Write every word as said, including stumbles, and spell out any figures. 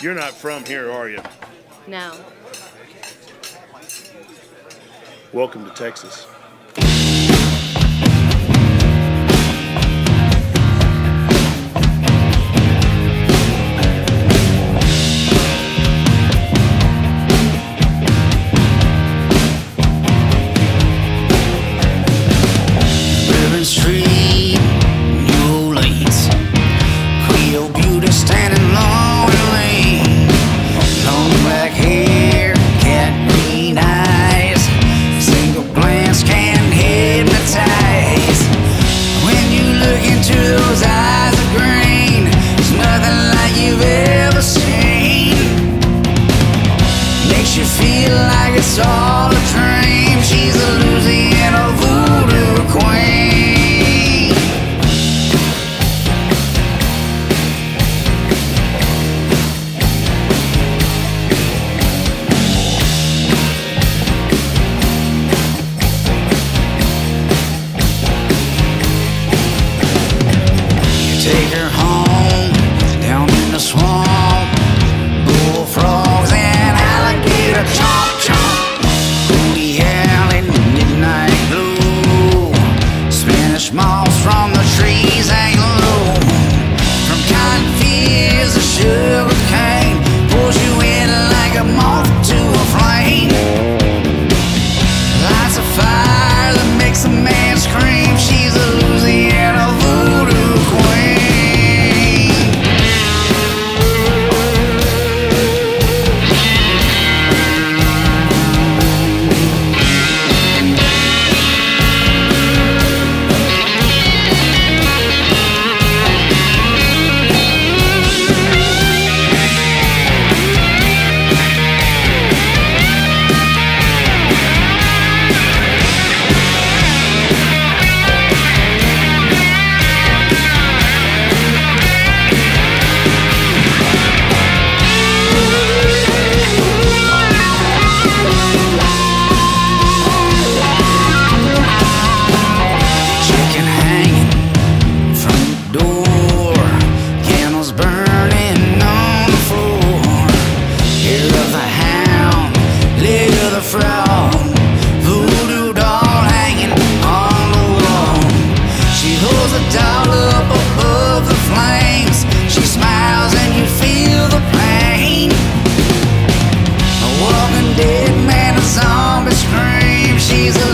You're not from here, are you? No. Welcome to Texas. Street, New Orleans, Creole beauty standing lonely, long black hair, cat green eyes, single glance can hypnotize. When you look into those eyes of green, there's nothing like you've ever seen. Makes you feel like it's all a dream. She's a Louisiana voodoo queen. Take her home, down in the swamp, bullfrogs and alligator chomp chomp. Woody Allen, midnight blue, Spanish moss from the trees hang low. From cotton fields to sugar cane, pulls you in like a moth to a flame. Lights a fire that makes a man scream. She's a Louisiana voodoo queen. Voodoo doll hanging on the wall. She holds a doll up above the flames. She smiles and you feel the pain. A walking dead man, a zombie scream. She's a